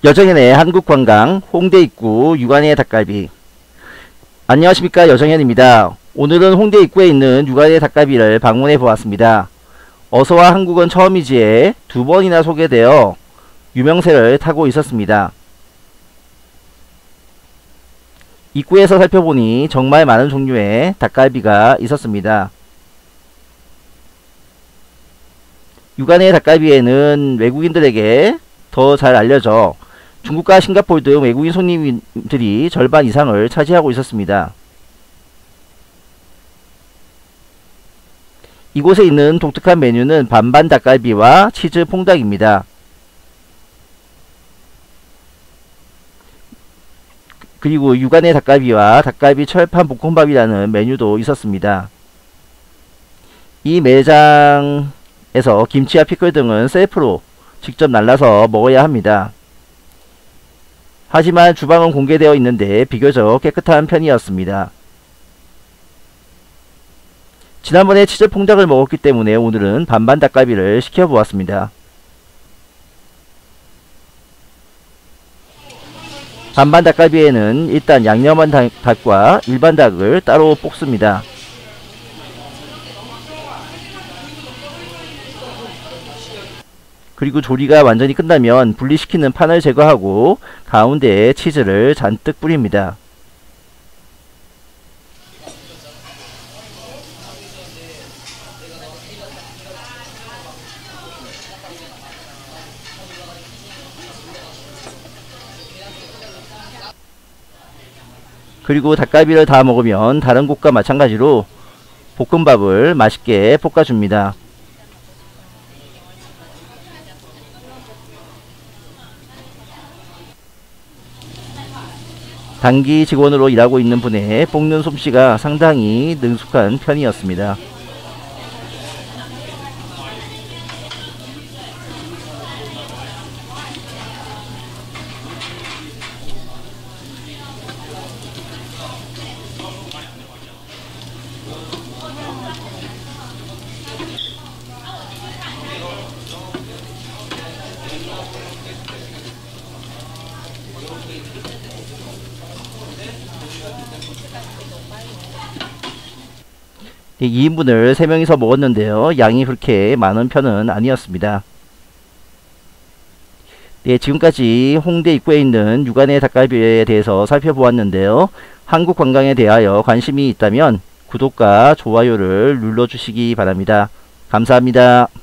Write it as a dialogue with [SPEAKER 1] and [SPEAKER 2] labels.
[SPEAKER 1] 여정현의 한국관광 홍대 입구 육안의 닭갈비. 안녕하십니까, 여정현입니다. 오늘은 홍대 입구에 있는 육안의 닭갈비를 방문해 보았습니다. 어서와 한국은 처음이지에 두 번이나 소개되어 유명세를 타고 있었습니다. 입구에서 살펴보니 정말 많은 종류의 닭갈비가 있었습니다. 육안의 닭갈비에는 외국인들에게 더 잘 알려져 중국과 싱가포르 등 외국인 손님들이 절반 이상을 차지하고 있었습니다. 이곳에 있는 독특한 메뉴는 반반 닭갈비와 치즈 퐁닭입니다. 그리고 육안의 닭갈비와 닭갈비 철판 볶음밥이라는 메뉴도 있었습니다. 이 매장에서 김치와 피클 등은 셀프로 직접 날라서 먹어야 합니다. 하지만 주방은 공개되어 있는데 비교적 깨끗한 편이었습니다. 지난번에 치즈 퐁닭을 먹었기 때문에 오늘은 반반 닭갈비를 시켜보았습니다. 반반 닭갈비에는 일단 양념한 닭과 일반 닭을 따로 볶습니다. 그리고 조리가 완전히 끝나면 분리시키는 판을 제거하고 가운데에 치즈를 잔뜩 뿌립니다. 그리고 닭갈비를 다 먹으면 다른 곳과 마찬가지로 볶음밥을 맛있게 볶아줍니다. 단기 직원으로 일하고 있는 분의 볶는 솜씨가 상당히 능숙한 편이었습니다. 네, 2인분을 3명이서 먹었는데요. 양이 그렇게 많은 편은 아니었습니다. 네, 지금까지 홍대 입구에 있는 육안의 닭갈비에 대해서 살펴보았는데요. 한국 관광에 대하여 관심이 있다면 구독과 좋아요를 눌러주시기 바랍니다. 감사합니다.